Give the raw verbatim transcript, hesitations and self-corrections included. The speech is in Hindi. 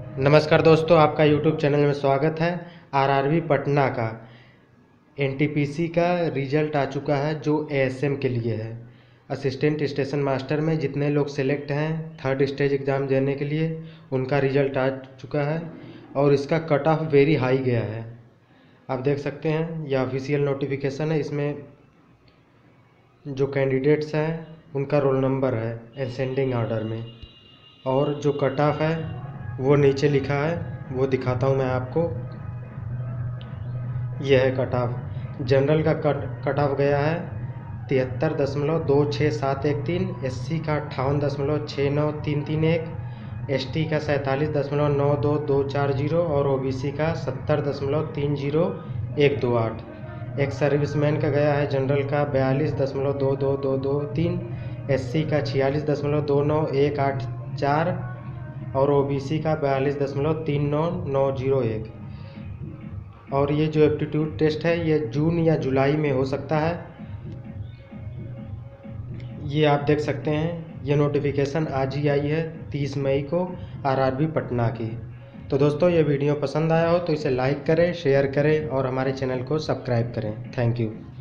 नमस्कार दोस्तों, आपका यूट्यूब चैनल में स्वागत है। आरआरबी पटना का एनटीपीसी का रिजल्ट आ चुका है जो एएसएम के लिए है। असिस्टेंट स्टेशन मास्टर में जितने लोग सेलेक्ट हैं थर्ड स्टेज एग्ज़ाम देने के लिए उनका रिजल्ट आ चुका है और इसका कट ऑफ वेरी हाई गया है। आप देख सकते हैं यह ऑफिशियल नोटिफिकेशन है। इसमें जो कैंडिडेट्स हैं उनका रोल नंबर है असेंडिंग ऑर्डर में, और जो कट ऑफ है वो नीचे लिखा है, वो दिखाता हूँ मैं आपको। यह है कट ऑफ। जनरल का कट कट ऑफ गया है तिहत्तर दशमलव दो छः सात एक तीन, एस सी का अट्ठावन दशमलव छः नौ तीन तीन एक, एस टी का सैंतालीस दशमलव नौ दो दो चार जीरो और ओ बी सी का सत्तर दशमलव तीन जीरो एक दो आठ। एक सर्विसमैन का गया है जनरल का बयालीस दशमलव दो दो दो दो तीन, एस सी का छियालीस दशमलव दो नौ एक आठ चार और ओबीसी का बयालीस दशमलव तीन नौ नौ जीरो एक। और ये जो एप्टीट्यूड टेस्ट है ये जून या जुलाई में हो सकता है। ये आप देख सकते हैं, ये नोटिफिकेशन आज ही आई है तीस मई को आरआरबी पटना की। तो दोस्तों, ये वीडियो पसंद आया हो तो इसे लाइक करें, शेयर करें और हमारे चैनल को सब्सक्राइब करें। Thank you.